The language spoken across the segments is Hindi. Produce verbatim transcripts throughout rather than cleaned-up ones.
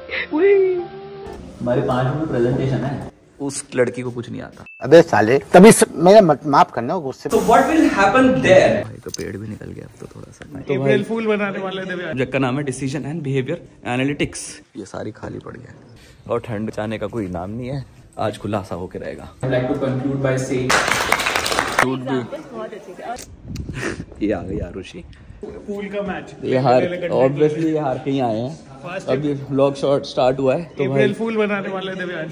हमारे पाँच मिनट प्रेजेंटेशन है। उस लड़की को कुछ नहीं आता। अबे साले तभी मेरा माफ करना गुस्से। So what will happen there? भाई का पेड़ भी निकल गया अब तो थोड़ा सा। तो अप्रैल फूल बनाने वाले थे। सब्जेक्ट का नाम है डिसीजन एंड बिहेवियर एनालिटिक्स। ये सारी खाली पड़ी है और ठंड जाने का कोई नाम नहीं है। आज खुलासा होके रहेगा। I'd like to conclude by saying ये आ गई आरुषि। पूल का मैच ये हार ऑब्वियसली ये हार के ही आए हैं। अभी व्लॉग शॉट स्टार्ट हुआ है तो अप्रैल फूल बनाने वाले थे आज।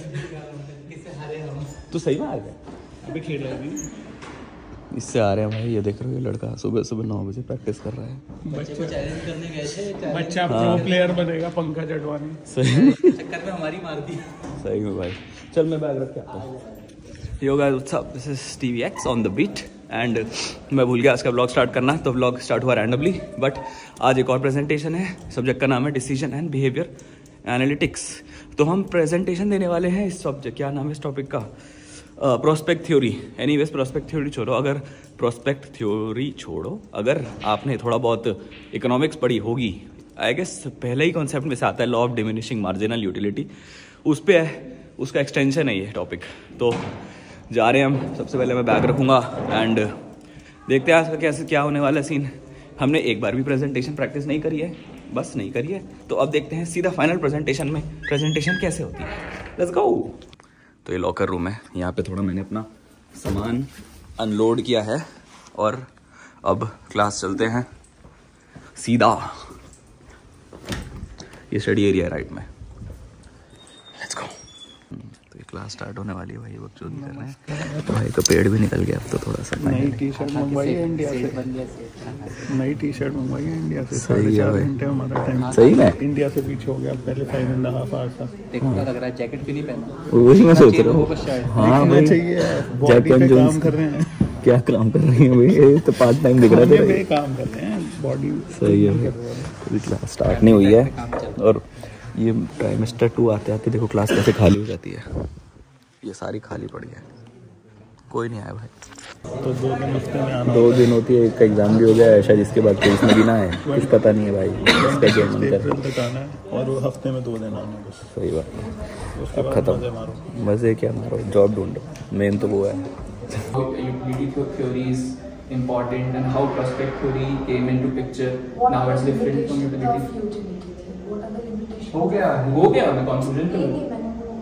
तो सही में आ गए। अभी खेल रहे हैं। इससे आ रहे हैं भाई। ये देख रहे हो ये लड़का सुबह सुबह नौ बजे प्रैक्टिस कर रहा है। बच्चा चैलेंज करने गए थे। बच्चा प्रो प्लेयर बनेगा पंकज अडवाणी। सही चक्कर में हमारी मार दी। सही में भाई। चल मैं बैग रख के आता हूँ। Yo guys what's up, this is T V X on the beat and मैं भूल गया आज का व्लॉग स्टार्ट करना, तो व्लॉग स्टार्ट हुआ रैंडमली। बट आज एक और प्रेजेंटेशन है। सब्जेक्ट का नाम है डिसीजन एंड बिहेवियर एनालिटिक्स। तो हम प्रेजेंटेशन देने वाले हैं इस सब्जेक्ट, क्या नाम है इस टॉपिक का, prospect theory. Anyways prospect theory छोड़ो, अगर प्रोस्पेक्ट थ्योरी छोड़ो अगर आपने थोड़ा बहुत इकोनॉमिक्स पढ़ी होगी, आई गेस पहले ही कॉन्सेप्ट में से आता है law of diminishing marginal utility, उस पर उसका एक्सटेंशन है ये टॉपिक। तो जा रहे हैं हम। सबसे पहले मैं बैग रखूँगा एंड देखते हैं आज का कैसे क्या होने वाला है सीन। हमने एक बार भी प्रेजेंटेशन प्रैक्टिस नहीं करी है, बस नहीं करी है, तो अब देखते हैं सीधा फाइनल प्रेजेंटेशन में प्रेजेंटेशन कैसे होती है। Let's go. तो ये लॉकर रूम है। यहाँ पे थोड़ा मैंने अपना सामान अनलोड किया है और अब क्लास चलते हैं सीधा। ये स्टडी एरिया है राइट में। Let's go. तो ये क्लास स्टार्ट होने वाली है भाई। वक्त जो नहीं कर रहे हैं तो भाई का पेड़ भी निकल गया अब तो थोड़ा सा। नई टी शर्ट मंगवाई है इंडिया से। नई टी शर्ट मंगवाई है इंडिया से। सही है भाई। घंटे हमारा टाइम सही में इंडिया से पीछे हो गया। पहले फाइव एंड हाफ आवर था। देखो लग रहा है जैकेट भी नहीं पहना। वही मैं सोच रहा हूँ। हाँ भाई चाहिए जैक एंड काम कर रहे हैं। क्या काम कर रही है भाई? ये तो पार्ट टाइम दिख रहा है। काम कर रहे हैं बॉडी। सही है। अभी क्लास स्टार्ट नहीं हुई है और ये ट्राइमेस्टर टू आते आते देखो क्लास कैसे खाली हो जाती है। ये सारी खाली पड़ी है, कोई नहीं आया भाई। तो दो दिन हफ्ते में आना। दो दिन होती है, एक का एग्जाम भी हो गया है शायद, इसके बाद कोई इसमें भी ना है, कुछ पता नहीं है भाई। इसका जो मन कर आना है और वो हफ्ते में दो दिन आना बस। सही बात है। अब खत्म। मजे क्या मारो, जॉब ढूंढो, मेन तो वो है। Utility theory is important and how prospect theory came into picture. Now it's different from utility. हो गया हो गया मैं कंक्लूजन करूँ।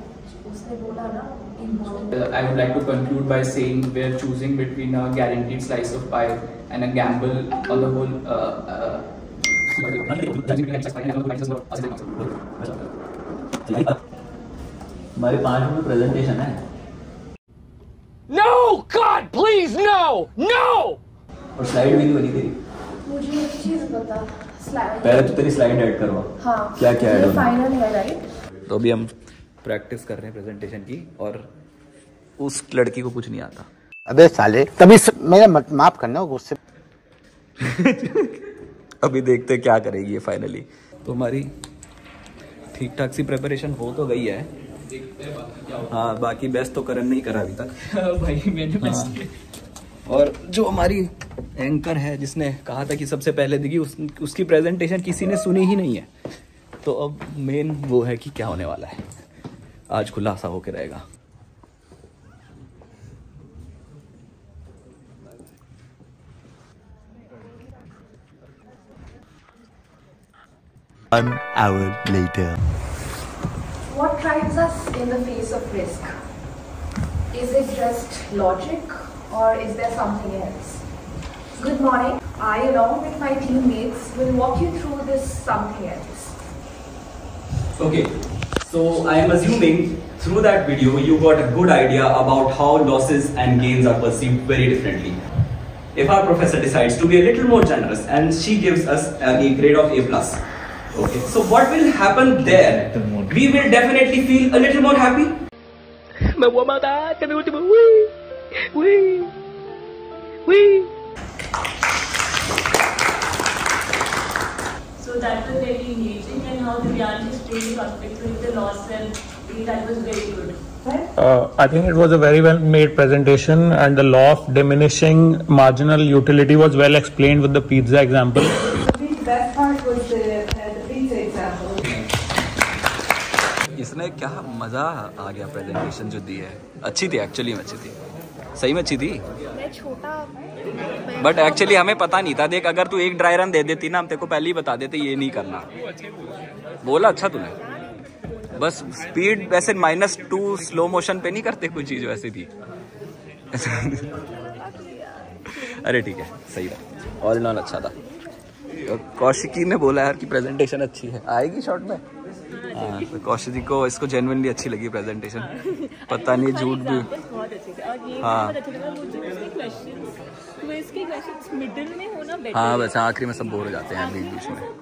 I would like to conclude by saying we're choosing between a guaranteed slice of pie and a gamble on the whole. Uh, uh, हमारे पाँच मिनट प्रेजेंटेशन है। No, God, please, no, no. और स्लाइड भी नहीं बनी तेरी। मुझे एक चीज बता। स्लाइड पहले तो तेरी स्लाइड ऐड करवा। हाँ। क्या क्या ऐड होना? फाइनल है राइट। तो अभी हम प्रैक्टिस कर रहे हैं प्रेजेंटेशन की और उस लड़की को कुछ नहीं आता। अबे साले तभी मेरा माफ करना गुस्से। अभी देखते क्या करेगी ये फाइनली। तो हमारी ठीक ठाक सी प्रिपरेशन हो तो गई है। हाँ बाकी बेस्ट तो करण नहीं करा अभी तक। भाई मैंने बेस्ट किया। और जो हमारी एंकर है जिसने कहा था कि सबसे पहले देगी, उस, उसकी प्रेजेंटेशन किसी ने सुनी ही नहीं है। तो अब मेन वो है कि क्या होने वाला है। आज खुलासा होके रहेगा। One hour later. What drives us in the face of risk? Is it just logic or is there something else? Good morning. I, along with my teammates, will walk you through this something else. Okay, so I am assuming through that video you got a good idea about how losses and gains are perceived very differently. If our professor decides to be a little more generous and she gives us a grade of A plus, okay, so what will happen there? We will definitely feel a little more happy. मैं वो माता तभी उठी वी वी वी. So that was very engaging, and how Divyan explained the prospect with the loss and that was very good. Uh, I think it was a very well made presentation, and the law of diminishing marginal utility was well explained with the pizza example. The best part was the, uh, the pizza example. किसने क्या मज़ा आ गया प्रेजेंटेशन जो दी है। अच्छी थी एक्चुअली में, अच्छी थी, सही में अच्छी थी। मैं छोटा बट एक्चुअली हमें पता नहीं था। देख अगर तू एक ड्राई रन दे देती ना, हम तेरे को पहले ही बता देते ये नहीं करना। बोला अच्छा तूने, बस स्पीड वैसे माइनस टू स्लो मोशन पे नहीं करते कोई चीज़ वैसे थी। अरे ठीक है, सही था, ऑल इन ऑल अच्छा था। कौशिकी ने बोला यार कि प्रेजेंटेशन अच्छी है, आएगी शॉर्ट में। हाँ तो कौशिकी को इसको जेन्युइनली अच्छी लगी प्रेजेंटेशन, पता नहीं झूठ भी। हाँ हाँ बस आखिरी में सब बोर हो जाते हैं बीच बीच में।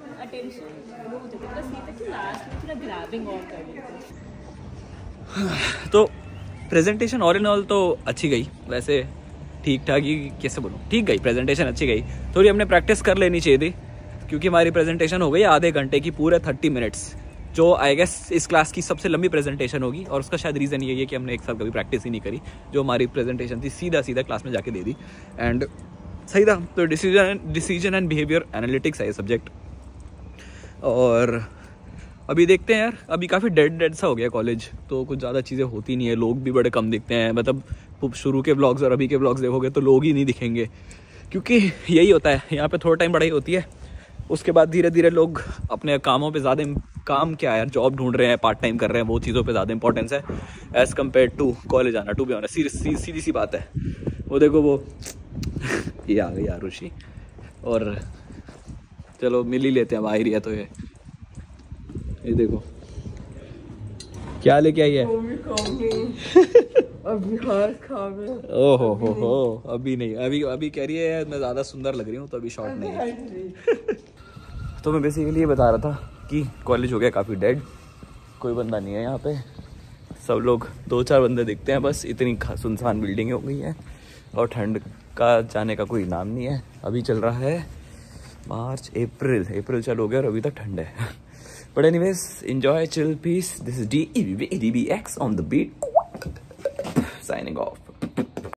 तो प्रेजेंटेशन ऑल इन ऑल तो अच्छी गई, वैसे ठीक ठाक ही कैसे बोलूँ, ठीक गई प्रेजेंटेशन, अच्छी गई। थोड़ी हमने प्रैक्टिस कर लेनी चाहिए थी क्योंकि हमारी प्रेजेंटेशन हो गई आधे घंटे की, पूरे थर्टी मिनट्स, जो आई गेस इस क्लास की सबसे लंबी प्रेजेंटेशन होगी। और उसका शायद रीज़न ये है कि हमने एक साल कभी प्रैक्टिस ही नहीं करी। जो हमारी प्रेजेंटेशन थी सीधा सीधा क्लास में जाके दे दी एंड सही था। तो decision decision and behaviour analytics है ये सब्जेक्ट। और अभी देखते हैं यार, अभी काफ़ी डेड डेड सा हो गया कॉलेज, तो कुछ ज़्यादा चीज़ें होती नहीं है, लोग भी बड़े कम दिखते हैं। मतलब शुरू के ब्लॉग्स और अभी के ब्लॉग्स देखोगे तो लोग ही नहीं दिखेंगे, क्योंकि यही होता है यहाँ पे, थोड़ा टाइम पढ़ाई होती है, उसके बाद धीरे धीरे लोग अपने कामों पे ज़्यादा, काम क्या है यार, जॉब ढूंढ रहे हैं, पार्ट टाइम कर रहे हैं, वो चीज़ों पे ज़्यादा इंपॉर्टेंस है एज़ कम्पेयर टू कॉलेज आना। टू बी ऑनेस्ट सीधी सीधी सी बात है। वो देखो वो ये आ गई आरुषि, और चलो मिल ही लेते हैं, अब आ ही रही है तो ये ये देखो क्या लेके आई है। अभी हाथ खा गया। ओहो हो हो अभी नहीं, अभी अभी कह रही है मैं ज़्यादा सुंदर लग रही हूँ तो अभी शॉर्ट नहीं है। तो मैं बेसिकली ये बता रहा था कि कॉलेज हो गया काफ़ी डेड, कोई बंदा नहीं है यहाँ पे, सब लोग दो चार बंदे दिखते हैं बस, इतनी सुनसान बिल्डिंग हो गई है और ठंड का जाने का कोई नाम नहीं है। अभी चल रहा है मार्च अप्रैल अप्रैल चल हो गया और अभी तक ठंड है। But anyways enjoy, chill, peace. This is D E B X on the beat, signing off.